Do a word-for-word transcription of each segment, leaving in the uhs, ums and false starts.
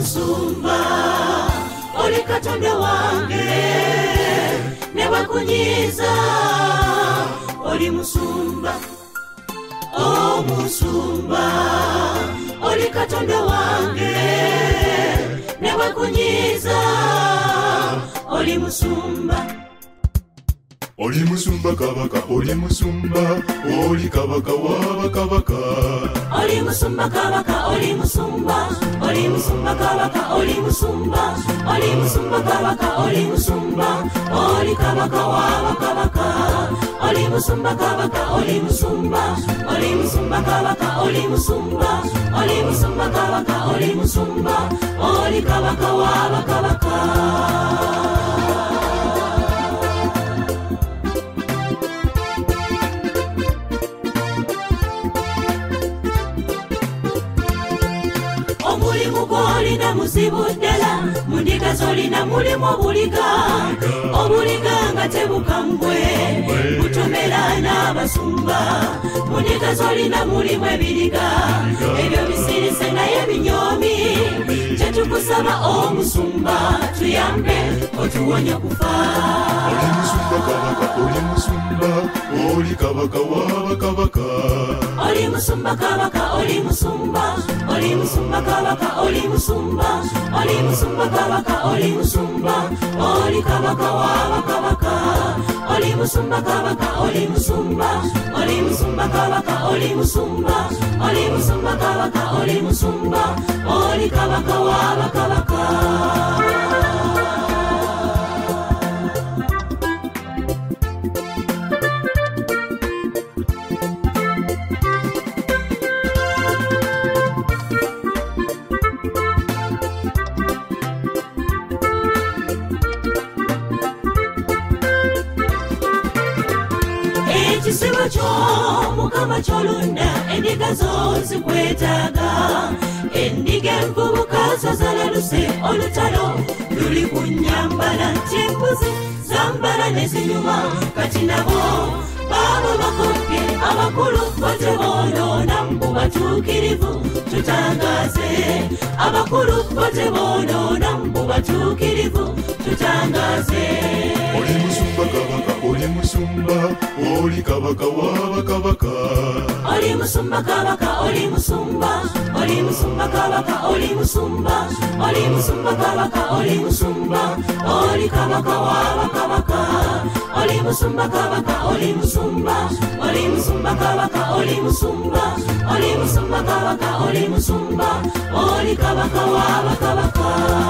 musumba oli Katonda wange nebakunyiza oli musumba o musumba oli Katonda wange nebakunyiza oli musumba oli musumba kabaka oli musumba oli kabaka waba kabaka oli musumba kabaka oli musumba oli musumba kabaka oli musumba oli musumba kabaka oli musumba oli kabaka waba kabaka oli musumba kabaka oli musumba oli musumba kabaka oli musumba oli musumba kabaka oli musumba oli kabaka waba kabaka Olina muzibu ddala mundiga zolina mulimu obuliga obuliga nga tebukambwe butomera n'abasumba mundiga zolina mulimu ebiriga ebyo bisirise naye binyomi kyetukusaba omusumba tuyambe otuwonya kufa oli musumba kabaka oli musumba oli kabaka waba kabaka oli musumba kabaka oli musumba oli musumba kabaka oli musumba oli musumba kabaka oli musumba oli kabaka waba kabaka oli musumba kabaka oli musumba oli musumba kabaka oli musumba oli musumba kabaka oli musumba oli kabaka waba kabaka Ekisibo kyo mukama kyolunda endiga zo zikwetaaga endiga envubuka zazalaluse olutalo luli ku nnyambala kyembuzi zambala ne zinyuma kati nabo babo bakopye abakulu botebonoona mbu batuukirivu tutangaze abakulu botebonoona mbu batuukirivu tutangaze oli musumba kabaka oli musumba oli kabaka waba kabaka oli musumba kabaka oli musumba oli musumba kabaka oli musumba oli musumba kabaka oli musumba oli kabaka waba kabaka oli musumba kabaka oli musumba oli musumba kabaka oli musumba oli musumba kabaka oli musumba oli kabaka waba kabaka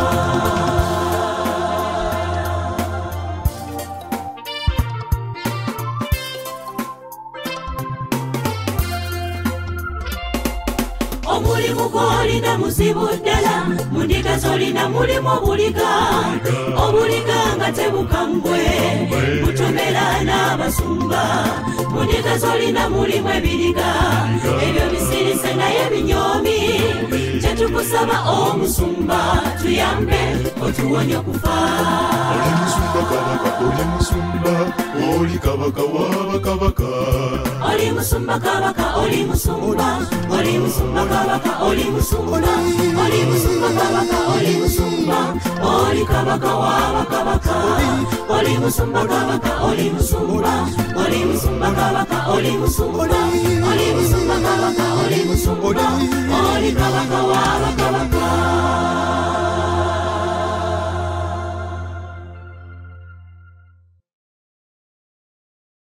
omulimu gwolina muzibu ddala mundiga zolina mulimu obuliga obuliga nga tebukambwe butomera n'abasumba mundiga zolina mulimu ebiriga ebyo bisirise naye binyomi kyetukusaba omusumba tuyambe otuwonya kufa oli musumba kabaka oli musumba oli kabaka waba kabaka oli musumba kabaka oli musumba oli musumba kabaka oli musumba oli musumba kabaka oli musumba oli kabaka waba kabaka oli musumba kabaka oli musumba oli musumba kabaka oli musumba oli musumba kabaka oli musumba oli kabaka